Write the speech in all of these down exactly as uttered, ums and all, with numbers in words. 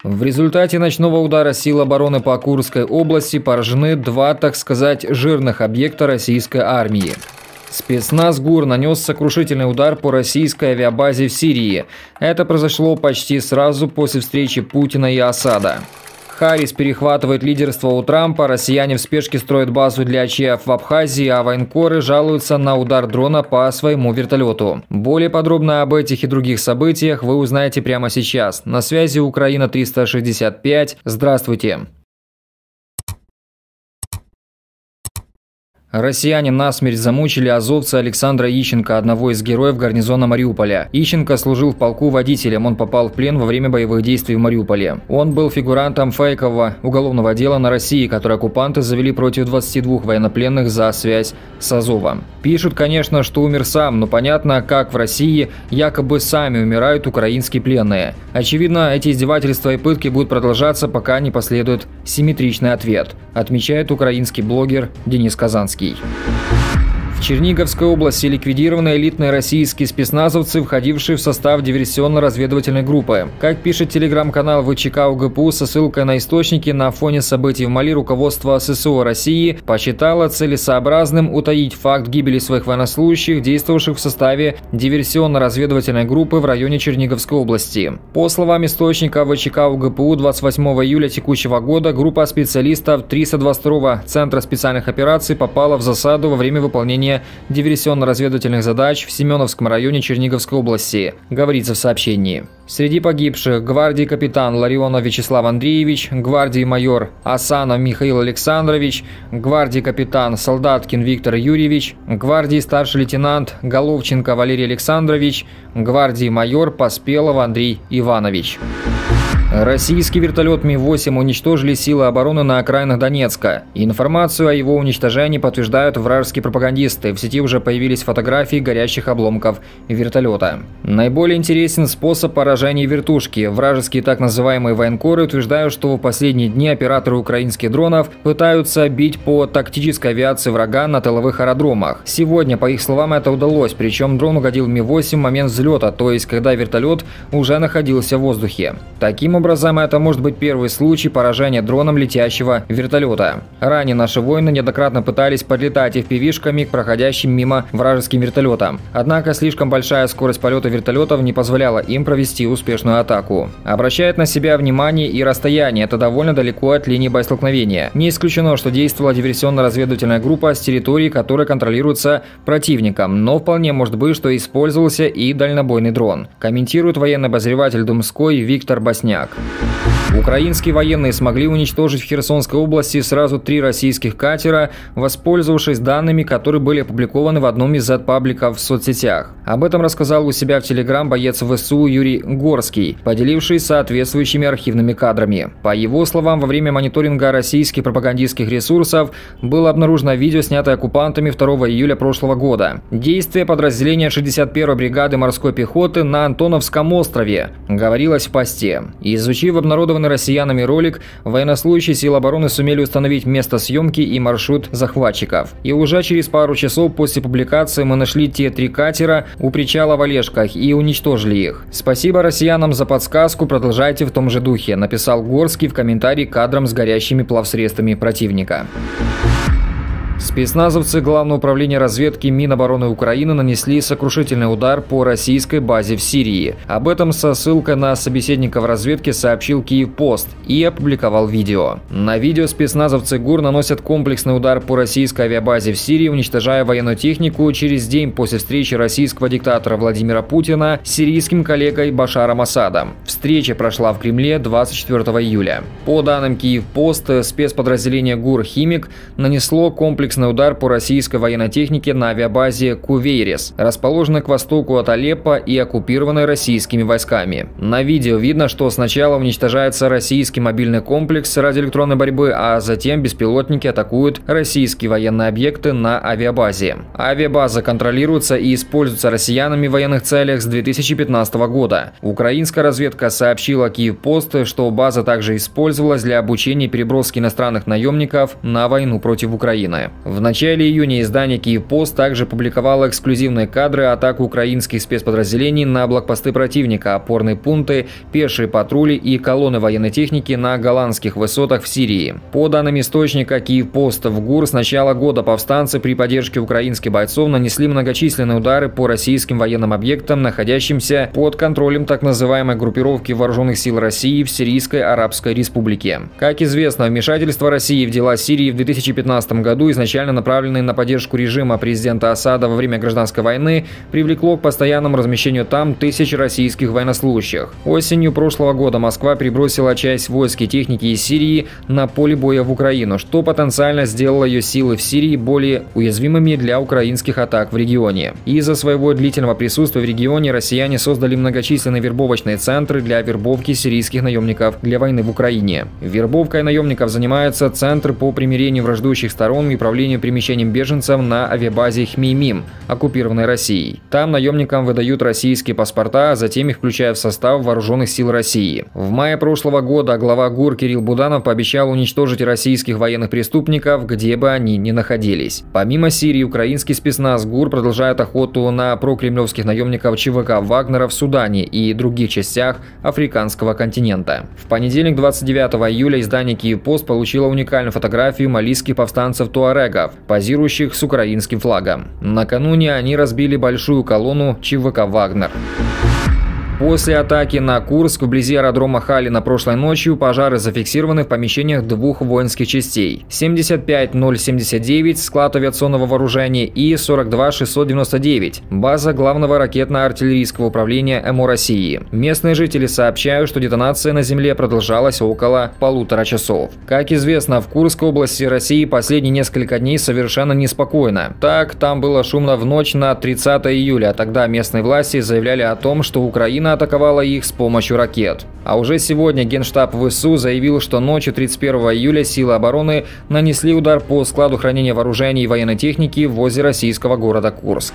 В результате ночного удара сил обороны по Курской области поражены два, так сказать, жирных объекта российской армии. Спецназ ГУР нанес сокрушительный удар по российской авиабазе в Сирии. Это произошло почти сразу после встречи Путина и Асада. Харрис перехватывает лидерство у Трампа, россияне в спешке строят базу для АЧФ в Абхазии, а военкоры жалуются на удар дрона по своему вертолету. Более подробно об этих и других событиях вы узнаете прямо сейчас. На связи Украина триста шестьдесят пять. Здравствуйте. Россияне насмерть замучили азовца Александра Ищенко, одного из героев гарнизона Мариуполя. Ищенко служил в полку водителем, он попал в плен во время боевых действий в Мариуполе. Он был фигурантом фейкового уголовного дела на России, которое оккупанты завели против двадцати двух военнопленных за связь с Азовом. Пишут, конечно, что умер сам, но понятно, как в России якобы сами умирают украинские пленные. Очевидно, эти издевательства и пытки будут продолжаться, пока не последует симметричный ответ, отмечает украинский блогер Денис Казанский. В Черниговской области ликвидированы элитные российские спецназовцы, входившие в состав диверсионно-разведывательной группы. Как пишет телеграм-канал ВЧК УГПУ со ссылкой на источники, на фоне событий в Мали руководство ССО России посчитало целесообразным утаить факт гибели своих военнослужащих, действовавших в составе диверсионно-разведывательной группы в районе Черниговской области. По словам источника ВЧК УГПУ, двадцать восьмого июля текущего года группа специалистов триста двадцать второго Центра специальных операций попала в засаду во время выполнения диверсионно-разведывательных задач в Семеновском районе Черниговской области, говорится в сообщении. Среди погибших гвардии капитан Ларионов Вячеслав Андреевич, гвардии майор Асанов Михаил Александрович, гвардии капитан Солдаткин Виктор Юрьевич, гвардии старший лейтенант Головченко Валерий Александрович, гвардии майор Поспелов Андрей Иванович. Российский вертолет Ми восемь уничтожили силы обороны на окраинах Донецка. Информацию о его уничтожении подтверждают вражеские пропагандисты. В сети уже появились фотографии горящих обломков вертолета. Наиболее интересен способ поражения вертушки. Вражеские так называемые военкоры утверждают, что в последние дни операторы украинских дронов пытаются бить по тактической авиации врага на тыловых аэродромах. Сегодня, по их словам, это удалось, причем дрон угодил Ми восемь в момент взлета, то есть когда вертолет уже находился в воздухе. Таким образом, это может быть первый случай поражения дроном летящего вертолета. Ранее наши воины неоднократно пытались подлетать эф пи ви-шками к проходящим мимо вражеским вертолетам. Однако слишком большая скорость полета вертолетов не позволяла им провести успешную атаку. Обращает на себя внимание и расстояние, это довольно далеко от линии боестолкновения. Не исключено, что действовала диверсионно-разведывательная группа с территории, которая контролируется противником, но вполне может быть, что использовался и дальнобойный дрон, комментирует военный обозреватель Думской Виктор Босняк. Украинские военные смогли уничтожить в Херсонской области сразу три российских катера, воспользовавшись данными, которые были опубликованы в одном из зет-пабликов в соцсетях. Об этом рассказал у себя в Телеграм боец ВСУ Юрий Горский, поделившись соответствующими архивными кадрами. По его словам, во время мониторинга российских пропагандистских ресурсов было обнаружено видео, снятое оккупантами второго июля прошлого года. Действия подразделения шестьдесят первой бригады морской пехоты на Антоновском острове, говорилось в посте. Изучив обнародованный россиянами ролик, военнослужащие сил обороны сумели установить место съемки и маршрут захватчиков. И уже через пару часов после публикации мы нашли те три катера у причала в Олежках и уничтожили их. Спасибо россиянам за подсказку, продолжайте в том же духе, написал Горский в комментарии к кадрам с горящими плавсредствами противника. Спецназовцы Главного управления разведки Минобороны Украины нанесли сокрушительный удар по российской базе в Сирии. Об этом со ссылкой на собеседника в разведке сообщил Киевпост и опубликовал видео. На видео спецназовцы ГУР наносят комплексный удар по российской авиабазе в Сирии, уничтожая военную технику через день после встречи российского диктатора Владимира Путина с сирийским коллегой Башаром Асадом. Встреча прошла в Кремле двадцать четвёртого июля. По данным Киевпост, спецподразделение ГУР «Химик» нанесло комплекс комплексный удар по российской военной технике на авиабазе Кувейрис, расположенной к востоку от Алеппо и оккупированной российскими войсками. На видео видно, что сначала уничтожается российский мобильный комплекс радиоэлектронной борьбы, а затем беспилотники атакуют российские военные объекты на авиабазе. Авиабаза контролируется и используется россиянами в военных целях с две тысячи пятнадцатого года. Украинская разведка сообщила Киевпост, что база также использовалась для обучения и переброски иностранных наемников на войну против Украины. В начале июня издание «Киевпост» также публиковало эксклюзивные кадры атак украинских спецподразделений на блокпосты противника, опорные пункты, пешие патрули и колонны военной техники на голландских высотах в Сирии. По данным источника «Киевпост», в ГУР с начала года повстанцы при поддержке украинских бойцов нанесли многочисленные удары по российским военным объектам, находящимся под контролем так называемой группировки вооруженных сил России в Сирийской Арабской Республике. Как известно, вмешательство России в дела Сирии в две тысячи пятнадцатом году, изначально направленное на поддержку режима президента Асада во время гражданской войны, привлекло к постоянному размещению там тысяч российских военнослужащих. Осенью прошлого года Москва перебросила часть войск и техники из Сирии на поле боя в Украину, что потенциально сделало ее силы в Сирии более уязвимыми для украинских атак в регионе. Из-за своего длительного присутствия в регионе россияне создали многочисленные вербовочные центры для вербовки сирийских наемников для войны в Украине. Вербовкой наемников занимается Центр по примирению враждующих сторон и управлению перемещением беженцев на авиабазе Хмеймим, оккупированной Россией. Там наемникам выдают российские паспорта, а затем их включают в состав вооруженных сил России. В мае прошлого года глава ГУР Кирилл Буданов пообещал уничтожить российских военных преступников, где бы они ни находились. Помимо Сирии, украинский спецназ ГУР продолжает охоту на прокремлевских наемников ЧВК Вагнера в Судане и других частях африканского континента. В понедельник, двадцать девятого июля, издание «Киевпост» получило уникальную фотографию малийских повстанцев-туарегов, позирующих с украинским флагом. Накануне они разбили большую колонну ЧВК «Вагнер». После атаки на Курск вблизи аэродрома Халина прошлой ночью пожары зафиксированы в помещениях двух воинских частей: семьдесят пять ноль семьдесят девять склад авиационного вооружения и сорок два шестьсот девяносто девять база главного ракетно-артиллерийского управления МО России. Местные жители сообщают, что детонация на земле продолжалась около полутора часов. Как известно, в Курской области России последние несколько дней совершенно неспокойно. Так, там было шумно в ночь на тридцатое июля. Тогда местные власти заявляли о том, что Украина атаковала их с помощью ракет. А уже сегодня Генштаб ВСУ заявил, что ночью тридцать первого июля силы обороны нанесли удар по складу хранения вооружений и военной техники возле российского города Курск.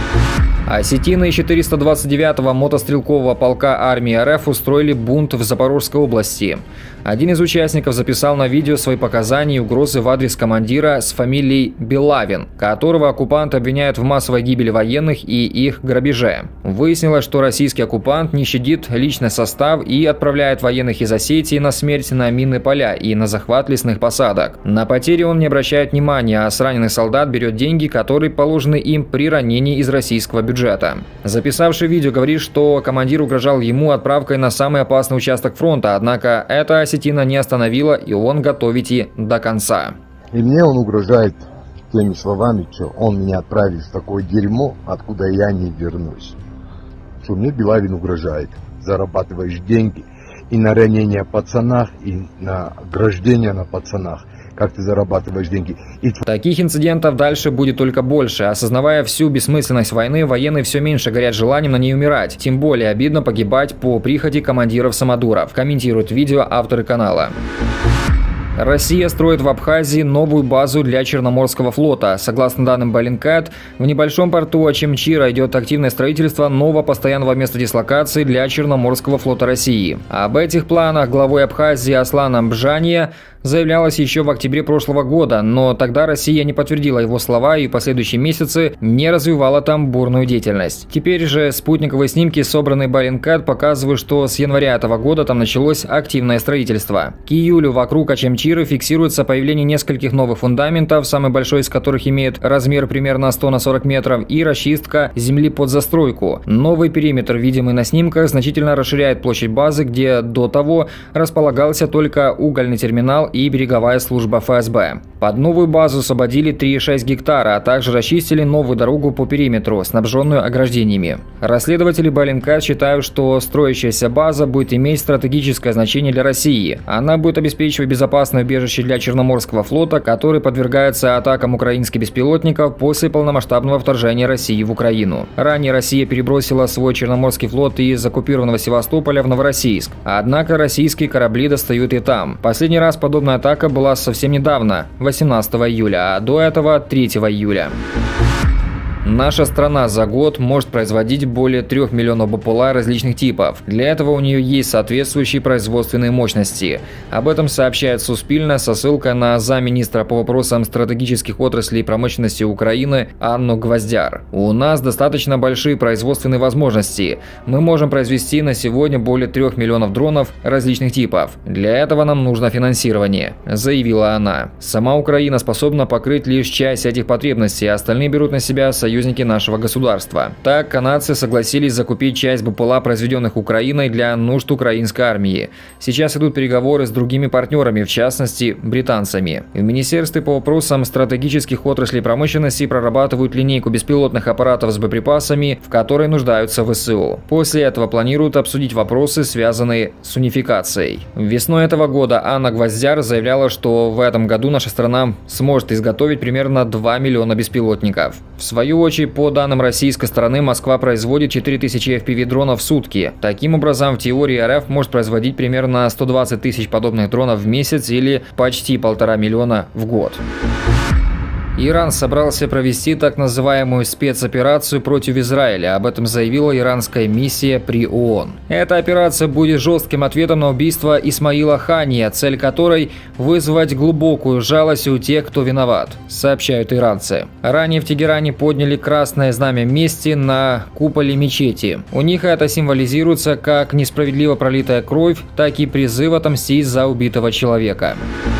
Осетины четыреста двадцать девятого мотострелкового полка армии РФ устроили бунт в Запорожской области. Один из участников записал на видео свои показания и угрозы в адрес командира с фамилией Белавин, которого оккупант обвиняет в массовой гибели военных и их грабеже. Выяснилось, что российский оккупант не щадит личный состав и отправляет военных из Осетии на смерть на минные поля и на захват лесных посадок. На потери он не обращает внимания, а с раненых солдат берет деньги, которые положены им при ранении из российского бюджета. Записавший видео говорит, что командир угрожал ему отправкой на самый опасный участок фронта, однако это осетина не остановила, и он готов идти до конца. И мне он угрожает теми словами, что он меня отправит в такое дерьмо, откуда я не вернусь. Что мне Белавин угрожает: зарабатываешь деньги и на ранения пацанах, и на ограждение на пацанах. Как ты зарабатываешь деньги. И... Таких инцидентов дальше будет только больше. Осознавая всю бессмысленность войны, военные все меньше горят желанием на ней умирать. Тем более обидно погибать по прихоти командиров-самодуров, комментируют видео авторы канала. Россия строит в Абхазии новую базу для Черноморского флота. Согласно данным Bellingcat, в небольшом порту Очимчира идет активное строительство нового постоянного места дислокации для Черноморского флота России. Об этих планах главой Абхазии Асланом Бжания заявлялось еще в октябре прошлого года, но тогда Россия не подтвердила его слова и в последующие месяцы не развивала там бурную деятельность. Теперь же спутниковые снимки, собранные Bellingcat, показывают, что с января этого года там началось активное строительство. К июлю вокруг Очимчиры фиксируется появление нескольких новых фундаментов, самый большой из которых имеет размер примерно сто на сорок метров, и расчистка земли под застройку. Новый периметр, видимый на снимках, значительно расширяет площадь базы, где до того располагался только угольный терминал и береговая служба ФСБ. Под новую базу освободили три и шесть гектара, а также расчистили новую дорогу по периметру, снабженную ограждениями. Расследователи Bellingcat считают, что строящаяся база будет иметь стратегическое значение для России. Она будет обеспечивать безопасное убежище для Черноморского флота, который подвергается атакам украинских беспилотников после полномасштабного вторжения России в Украину. Ранее Россия перебросила свой Черноморский флот из оккупированного Севастополя в Новороссийск. Однако российские корабли достают и там. Последний раз подобная атака была совсем недавно, восемнадцатого июля, а до этого третьего июля. Наша страна за год может производить более трех миллионов БПЛА различных типов. Для этого у нее есть соответствующие производственные мощности. Об этом сообщает Суспильна со ссылкой на замминистра по вопросам стратегических отраслей и промышленности Украины Анну Гвоздяр. У нас достаточно большие производственные возможности. Мы можем произвести на сегодня более трех миллионов дронов различных типов. Для этого нам нужно финансирование, заявила она. Сама Украина способна покрыть лишь часть этих потребностей, а остальные берут на себя союзники нашего государства. Так, канадцы согласились закупить часть БПЛА, произведенных Украиной, для нужд украинской армии. Сейчас идут переговоры с другими партнерами, в частности, британцами. В Министерстве по вопросам стратегических отраслей промышленности прорабатывают линейку беспилотных аппаратов с боеприпасами, в которой нуждаются ВСУ. После этого планируют обсудить вопросы, связанные с унификацией. Весной этого года Анна Гвоздяр заявляла, что в этом году наша страна сможет изготовить примерно два миллиона беспилотников. В свою очередь, по данным российской стороны, Москва производит четыре тысячи эф пи ви-дронов в сутки. Таким образом, в теории РФ может производить примерно сто двадцать тысяч подобных дронов в месяц или почти полтора миллиона в год. Иран собрался провести так называемую спецоперацию против Израиля. Об этом заявила иранская миссия при ООН. Эта операция будет жестким ответом на убийство Исмаила Хания, цель которой – вызвать глубокую жалость у тех, кто виноват, сообщают иранцы. Ранее в Тегеране подняли красное знамя мести на куполе мечети. У них это символизируется как несправедливо пролитая кровь, так и призыв отомстить за убитого человека.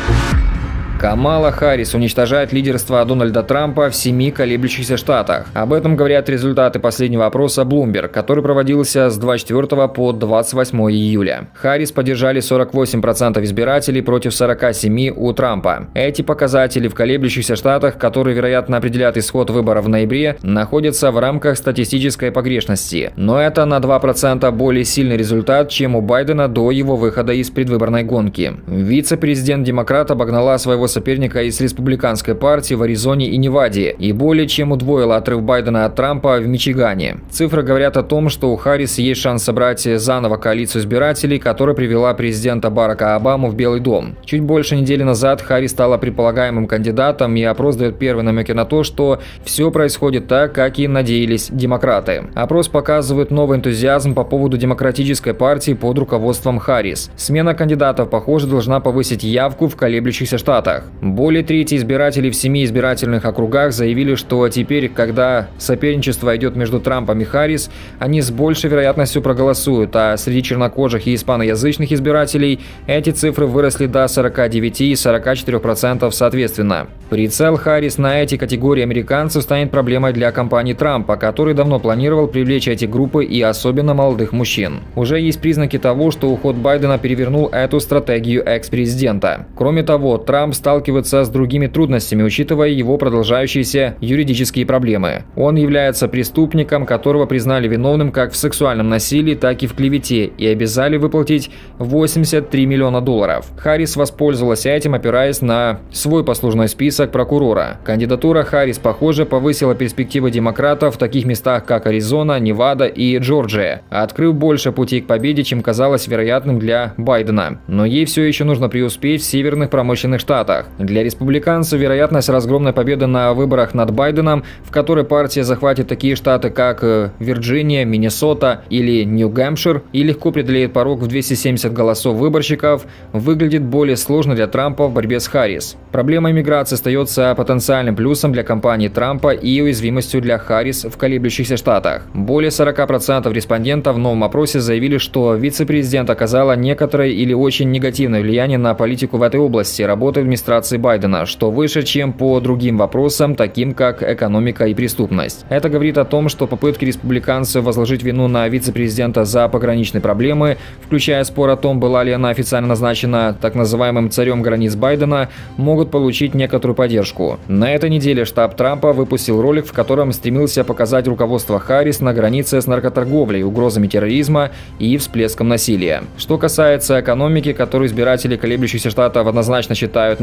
Камала Харрис уничтожает лидерство Дональда Трампа в семи колеблющихся штатах. Об этом говорят результаты последнего опроса Bloomberg, который проводился с двадцать четвёртого по двадцать восьмое июля. Харрис поддержали сорок восемь процентов избирателей против сорока семи процентов у Трампа. Эти показатели в колеблющихся штатах, которые, вероятно, определят исход выборов в ноябре, находятся в рамках статистической погрешности. Но это на два процента более сильный результат, чем у Байдена до его выхода из предвыборной гонки. Вице-президент-демократ обогнала своего соперника из республиканской партии в Аризоне и Неваде и более чем удвоила отрыв Байдена от Трампа в Мичигане. Цифры говорят о том, что у Харрис есть шанс собрать заново коалицию избирателей, которая привела президента Барака Обаму в Белый дом. Чуть больше недели назад Харрис стала предполагаемым кандидатом, и опрос дает первые намеки на то, что все происходит так, как и надеялись демократы. Опрос показывает новый энтузиазм по поводу демократической партии под руководством Харрис. Смена кандидатов, похоже, должна повысить явку в колеблющихся штатах. Более трети избирателей в семи избирательных округах заявили, что теперь, когда соперничество идет между Трампом и Харрис, они с большей вероятностью проголосуют, а среди чернокожих и испаноязычных избирателей эти цифры выросли до сорока девяти и сорока четырёх процентов соответственно. Прицел Харрис на эти категории американцев станет проблемой для кампании Трампа, который давно планировал привлечь эти группы и особенно молодых мужчин. Уже есть признаки того, что уход Байдена перевернул эту стратегию экс-президента. Кроме того, Трамп сталкивается с другими трудностями, учитывая его продолжающиеся юридические проблемы. Он является преступником, которого признали виновным как в сексуальном насилии, так и в клевете, и обязали выплатить восемьдесят три миллиона долларов. Харрис воспользовалась этим, опираясь на свой послужной список прокурора. Кандидатура Харрис, похоже, повысила перспективы демократов в таких местах, как Аризона, Невада и Джорджия, открыв больше путей к победе, чем казалось вероятным для Байдена. Но ей все еще нужно преуспеть в северных промышленных штатах. Для республиканцев вероятность разгромной победы на выборах над Байденом, в которой партия захватит такие штаты, как Вирджиния, Миннесота или Нью-Гэмпшир, и легко преодолеет порог в двести семьдесят голосов выборщиков, выглядит более сложно для Трампа в борьбе с Харрис. Проблема иммиграции остается потенциальным плюсом для кампании Трампа и уязвимостью для Харрис в колеблющихся штатах. Более сорока процентов респондентов в новом опросе заявили, что вице-президент оказала некоторое или очень негативное влияние на политику в этой области, работая в администрации Байдена, что выше, чем по другим вопросам, таким как экономика и преступность. Это говорит о том, что попытки республиканцев возложить вину на вице-президента за пограничные проблемы, включая спор о том, была ли она официально назначена так называемым царем границ Байдена, могут получить некоторую поддержку. На этой неделе штаб Трампа выпустил ролик, в котором стремился показать руководство Харрис на границе с наркоторговлей, угрозами терроризма и всплеском насилия. Что касается экономики, которую избиратели колеблющихся штатов однозначно считают наиболее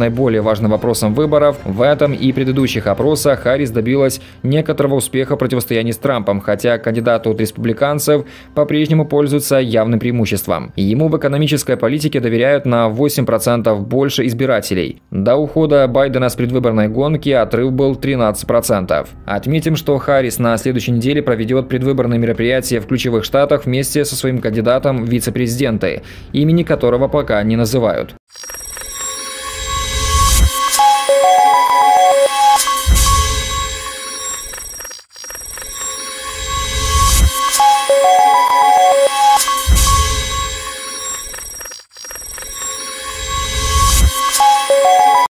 наиболее важным вопросом выборов, в этом и предыдущих опросах Харрис добилась некоторого успеха в противостоянии с Трампом, хотя кандидат от республиканцев по-прежнему пользуется явным преимуществом. Ему в экономической политике доверяют на восемь процентов больше избирателей. До ухода Байдена с предвыборной гонки отрыв был тринадцать процентов. Отметим, что Харрис на следующей неделе проведет предвыборные мероприятия в ключевых штатах вместе со своим кандидатом в вице-президенты, имени которого пока не называют.